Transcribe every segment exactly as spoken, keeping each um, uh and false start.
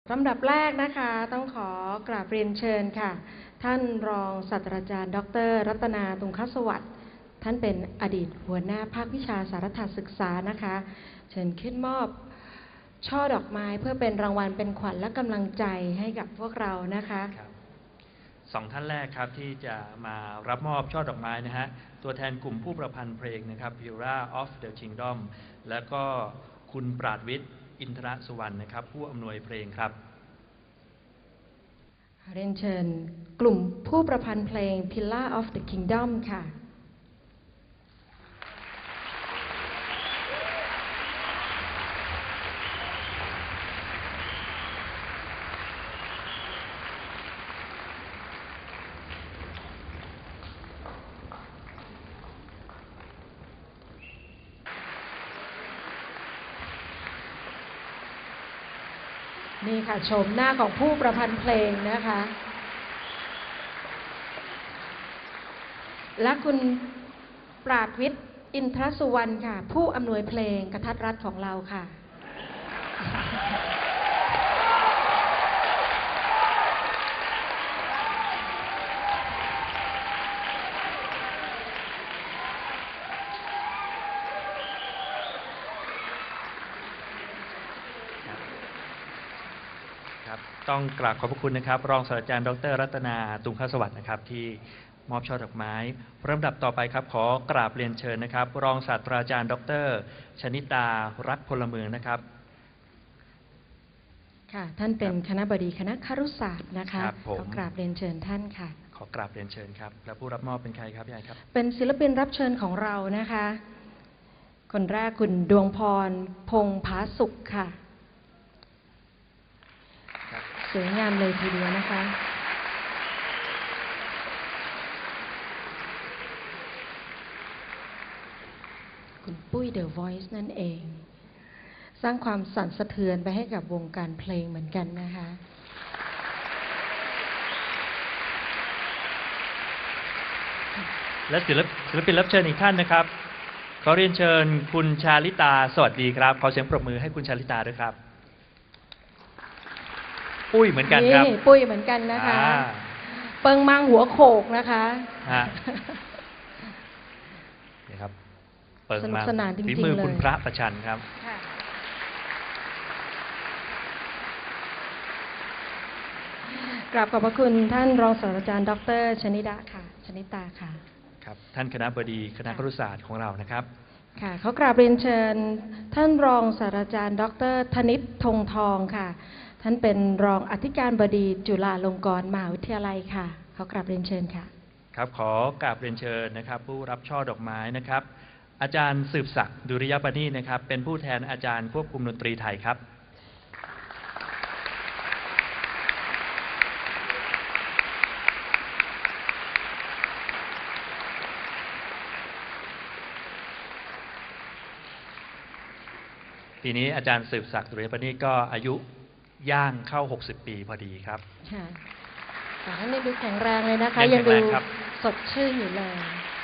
ลำดับแรกนะคะต้องขอกราบเรียนเชิญค่ะท่านรองศาสตราจารย์ดร.รัตนาตุงคสวัสดิ์ท่านเป็นอดีตหัวหน้าภาควิชาสารศาสตร์ศึกษานะคะเชิญขึ้นมอบช่อดอกไม้เพื่อเป็นรางวัลเป็นขวัญและกำลังใจให้กับพวกเรานะคะสองท่านแรกครับที่จะมารับมอบช่อดอกไม้นะฮะตัวแทนกลุ่มผู้ประพันธ์เพลงนะครับ Pura of the Kingdom และก็คุณปราดวิทย์อินทรสุวรรณนะครับผู้อำนวยเพลงครับเรียนเชิญกลุ่มผู้ประพันธ์เพลง Pillar of the Kingdom ค่ะนี่ค่ะชมหน้าของผู้ประพันธ์เพลงนะคะและคุณปราดวิทย์อินทรสุวรรณค่ะผู้อำนวยเพลงกทัดรัฐของเราค่ะต้องกราบขอบพระคุณนะครับรองศาสตราจารย์ดร.รัตนาตุงคสวัสดิ์นะครับที่มอบช่อดอกไม้ลำดับต่อไปครับขอกราบเรียนเชิญนะครับรองศาสตราจารย์ดร.ชนิตารักพลเมืองนะครับค่ะท่านเป็นคณบดีคณะครุศาสตร์นะคะขอกราบเรียนเชิญท่านค่ะขอกราบเรียนเชิญครับแล้วผู้รับมอบเป็นใครครับยายครับเป็นศิลปินรับเชิญของเรานะคะคนแรกคุณดวงพรพงษ์ผาสุขค่ะสวยงามเลยทีเดียวนะคะคุณปุ้ย The Voice นั่นเองสร้างความสั่นสะเทือนไปให้กับวงการเพลงเหมือนกันนะคะและศิลปศิลปินรับเชิญอีกท่านนะครับขอเรียนเชิญคุณชาลิตาสวัสดีครับขอเสียงปรบมือให้คุณชาลิตาด้วยครับปุ้ยเหมือนกันครับปุ้ยเหมือนกันนะคะเปิงมังหัวโขกนะคะนี่ครับเปิงมังฝีมือคุณพระประชันครับกราบขอบพระคุณท่านรองศาสตราจารย์ดร.ชนิดาค่ะชนิตาค่ะครับท่านคณบดีคณะครุศาสตร์ของเรานะครับค่ะเขากราบเรียนเชิญท่านรองศาสตราจารย์ดร.ธนิตธงทองค่ะท่านเป็นรองอธิการบดีจุฬาลงกรณ์มหาวิทยาลัยค่ะเขากราบเรียนเชิญค่ะครับขอกราบเรียนเชิญนะครับผู้รับช่อดอกไม้นะครับอาจารย์สืบศักดิ์ดุริยปณีนะครับเป็นผู้แทนอาจารย์ควบคุมดนตรีไทยครับปีนี้อาจารย์สืบศักดิ์ดุริยปณีก็อายุย่างเข้าหกสิบปีพอดีครับค่ะแต่ท่านยังดูแข็งแรงเลยนะคะยังดูสดชื่นอยู่เลย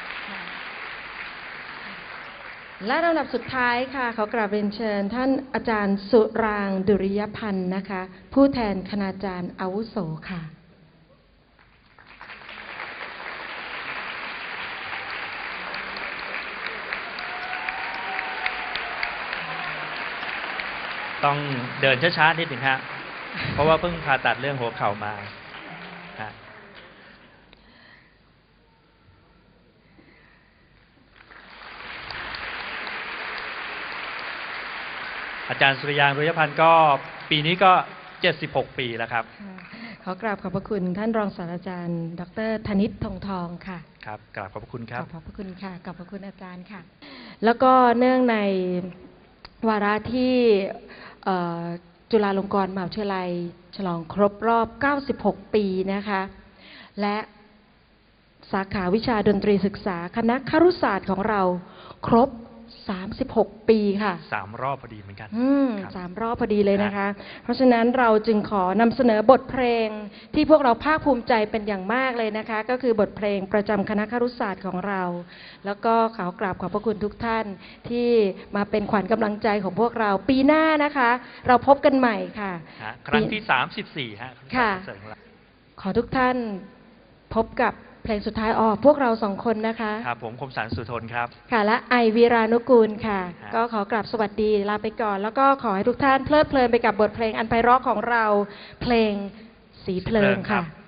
และลำดับสุดท้ายค่ะขอกราบเรียนเชิญท่านอาจารย์สุรางค์ดุริยพันธ์นะคะผู้แทนคณาจารย์อาวุโสค่ะต้องเดินช้าๆนิดหนึ่งฮะเพราะว่าเพิ่งผ่าตัดเรื่องหัวเข่ามาอาจารย์สุริยางค์ดุริยพันธ์ก็ปีนี้ก็เจ็ดสิบหกปีแล้วครับขอกราบขอบพระคุณท่านรองศาสตราจารย์ดร.ธนิตธงทองค่ะครับกราบขอบพระคุณครับขอบพระคุณค่ะขอบพระคุณอาจารย์ค่ะแล้วก็เนื่องในวาระที่จุฬาลงกรณ์มหาวิทยาลัยฉลองครบรอบเก้าสิบหกปีนะคะและสาขาวิชาดนตรีศึกษาคณะครุศาสตร์ของเราครบสามสิบหก ปีค่ะสามรอบพอดีเหมือนกันอืมครับสามรอบพอดีเลยนะคะ เพราะฉะนั้นเราจึงขอนำเสนอบทเพลงที่พวกเราภาคภูมิใจเป็นอย่างมากเลยนะคะ ก็คือบทเพลงประจำคณะครุศาสตร์ของเรา แล้วก็ขอกราบขอบพระคุณทุกท่านที่มาเป็นขวัญกำลังใจของพวกเราปีหน้านะคะ เราพบกันใหม่ค่ะฮะครั้งที่สามสิบสี่ฮะค่ะคอนเสิร์ตของเราขอทุกท่านพบกับเพลงสุดท้ายออกพวกเราสองคนนะคะครับผมคมสันสุทนครับค่ะและไอวีรานุกูลค่ะฮะก็ขอกราบสวัสดีลาไปก่อน แล้วก็ขอให้ทุกท่านเพลิดเพลินไปกับบทเพลงอันไพเราะของเราเพลงสีเพลิงค่ะ